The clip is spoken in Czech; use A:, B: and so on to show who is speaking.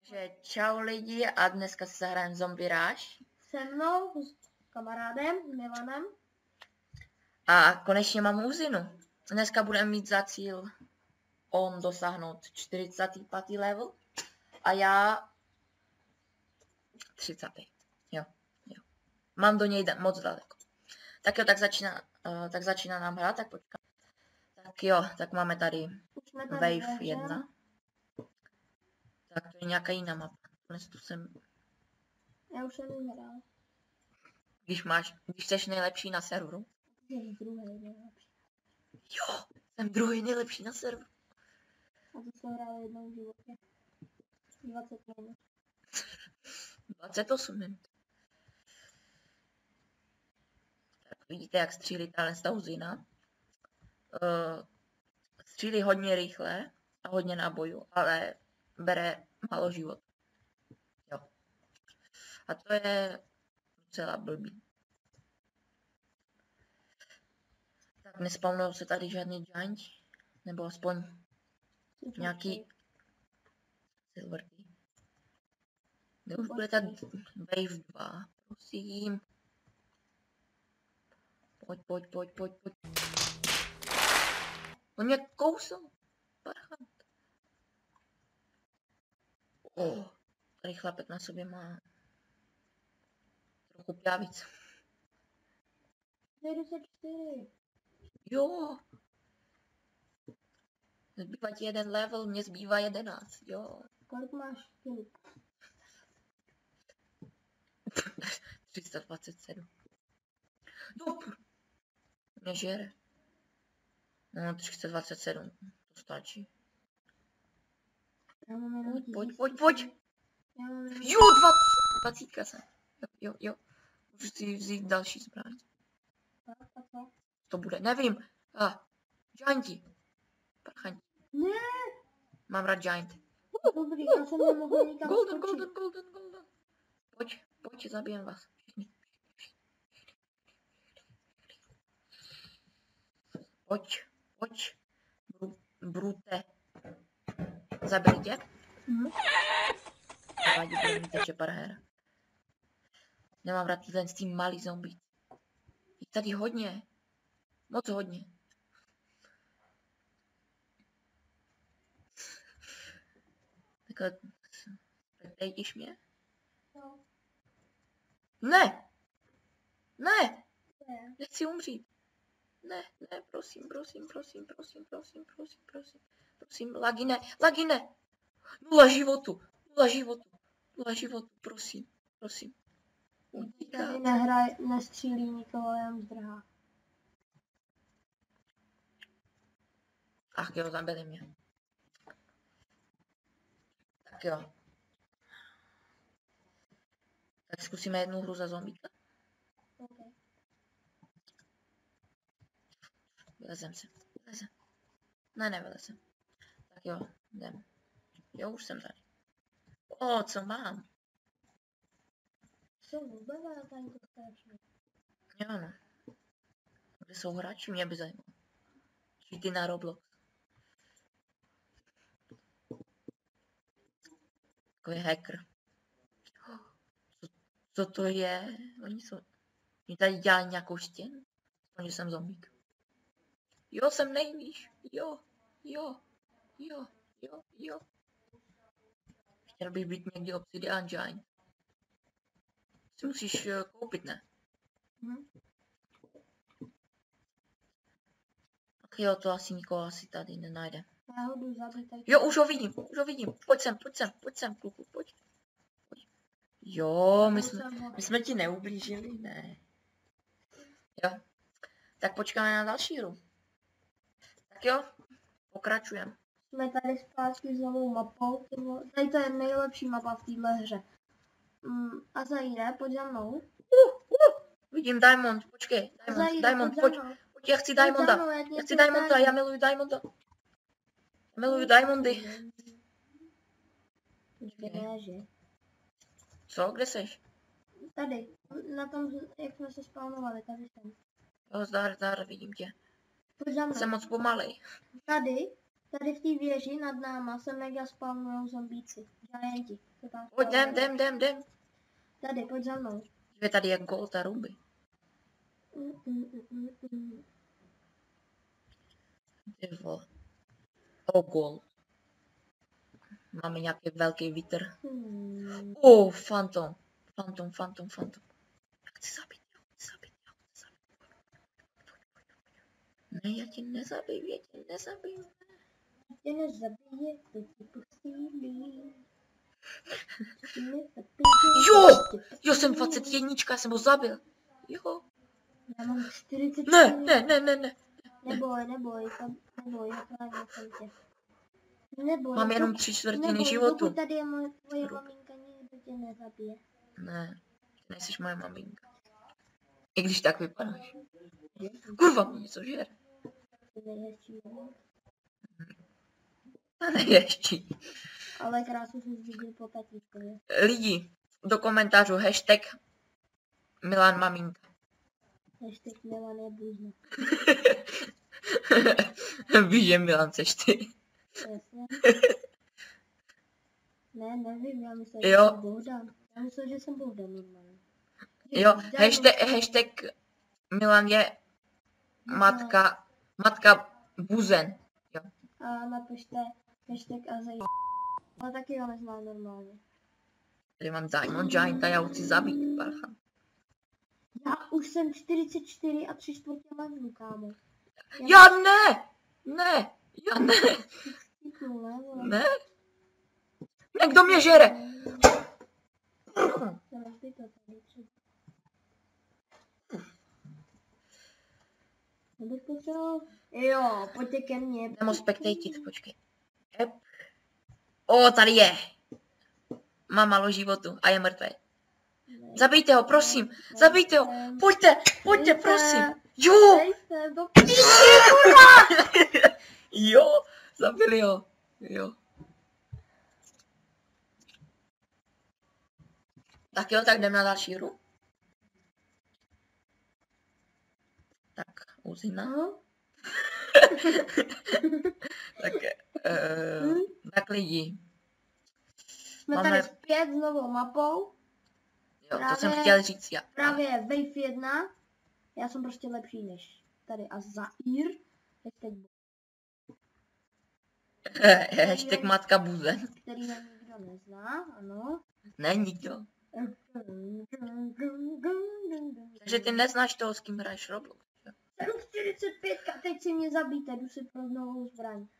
A: Takže čau lidi a dneska si zahrajeme Zombie Rush.
B: Se mnou, s kamarádem Milanem.
A: A konečně mám úzinu. Dneska budeme mít za cíl on dosáhnout 45. level a já 30. Jo. Mám do něj moc daleko. Tak jo, tak začíná nám hrát, tak počkám. Tak jo, tak máme tady Wave 1. Tak to je nějaká jiná mapa. Dnes tu jsem...
B: Já už jsem vyhrál.
A: Když jsi nejlepší na serveru.
B: Jsi druhý nejlepší.
A: Jo, jsem druhý nejlepší na serveru.
B: A to jsem hrál jednou v životě. 20 minut.
A: 28 minut. Tak vidíte, jak střílí ta uzina. Střílí hodně rychle a hodně nábojů, ale bere málo život. Jo. A to je docela blbý. Tak nespawnují se tady žádný giant, nebo aspoň nějaký silver key. Kde už bude ta wave 2, prosím. Pojď. On mě kousl. Parchant. Tady chlapek na sobě má trochu pjávic.
B: 44.
A: Jo. Zbývá ti jeden level, mně zbývá 11, jo.
B: Kolik máš kilů?
A: 327. Dobr. Mě žere. No, 327. To stačí.
B: Já mám jenom
A: Pojď.
B: Já mám jenom...
A: Jo, 20 se. Jo. Můžu si vzít další zbraň.
B: A co?
A: To bude, nevím. Gianti. Parchaň.
B: Ne!
A: Mám rád giant.
B: Dobrý, já jsem nemohl nikam skočit.
A: Golden. Pojď, zabijem vás. Pojď. Brute. Zabili tě? Nevadí, bude mít ještě pár her. Nemám rád ten s tím malý zombie. Je tady hodně. Moc hodně. Takhle... Dejtiš mě?
B: No.
A: Ne! Nechci umřít. Ne, prosím. Prosím, lagi ne. 0 životu, prosím.
B: Tady nestřílí nikoho, jenom zdrhá.
A: Ach jo, zabili mě. Tak jo. Tak zkusíme jednu hru za zombíka.
B: Okay.
A: Vylezem. Ne, nevylezem. Tak jo, jdem. Jo, už jsem tady. Co mám?
B: Co vůbec tady to strašně?
A: Jo, no. Kde jsou hráči, mě by zajímalo. Cheaty na Roblox. Takový hacker. Co to je? Oni tady dělají nějakou stěnu? Aspoň, že jsem zombík. Jo, jsem nejvíš. Jo. Chtěl bych být někdy Obsidian Giant. Si musíš koupit, ne? Tak jo, to asi nikoho tady nenajde.
B: Já ho jdu zabít tady.
A: Jo, už ho vidím. Pojď sem, kluku, pojď. Jo, my jsme ti neublížili, ne. Jo. Tak počkáme na další hru. Tak jo, pokračujeme.
B: Jsme tady zpátky s novou mapou. Tady to je nejlepší mapa v téhle hře. A Zaire, pojď za mnou.
A: Vidím Diamond, počkej. Diamond, pojď. Já chci Diamonda. Já miluji Diamonda. Miluji Diamondy. Co? Kde seš?
B: Tady. Na tom, jak jsme se spawnovali, tady jsem.
A: Jo, zdar, vidím tě.
B: Pojď za mnou.
A: Jsem moc pomalej.
B: Tady. Tady v té věži nad náma se mega spawnujou zombíci. Gianti.
A: Pojď, jdem.
B: Tady, pojď za mnou.
A: Je tady jak gold a ruby. Ty vole. Gold. Máme nějaký velký vítr. Phantom. Já chci zabít. Ne, já tě nezabiju.
B: Tě nezabije, to ti posílí. Jo,
A: jsem 21, já jsem ho zabil. Jo.
B: Já mám 40.
A: Ne.
B: Neboj, já právě jsem tě. Neboj.
A: Mám jenom 3/4 životu.
B: Dokud tady je tvoje maminka, nikdo tě nezabije.
A: Ne, ty nejsiš moje maminka. I když tak vypadáš. Kurva, mě něco žere.
B: Ty nejhezčí maminka.
A: Nejhezčí.
B: Ale krásu jsem viděl po tatíčkovi.
A: Lidi, do komentářů hashtag Milan maminka.
B: Hashtag Milan je bůzno.
A: Víš, že Milan seš ty.
B: Jasně. Ne, nevím, já myslím,
A: Jo.
B: že jsem Bohdan. Já myslím, že jsem Bohdan normálně.
A: Jo, hashtag Milan je matka buzen. Jo.
B: A napište hashtag Azaj. Ale taky ho neznám normálně.
A: Tady mám Diamond Giant a já ho chci zabít, parcha.
B: Já už jsem 44 a 3/4 levelu, kámo.
A: Já ne! Ne, kdo mě žere?
B: Nebych potřeboval. Jo, pojďte ke mně.
A: Nemo spectatit, počkej. O, tady je. Má málo životu a je mrtvý. Zabijte ho, prosím. Zabijte ho. Pojďte, prosím. Jo. Jo, zabili ho. Jo. Tak jo, tak jdem na další hru. Tak, uzina. Tak lidi.
B: Jsme tady zpět s novou mapou.
A: Jo, to jsem chtěl říct já.
B: Právě Wave 1. Já jsem prostě lepší než tady Azair.
A: Hashtag matka buzen.
B: Který mě nikdo nezná, ano.
A: Ne, nikdo. Takže ty neznáš toho, s kým hraješ Roblox.
B: 745, teď si mě zabijte, jdu si pro novou zbraň.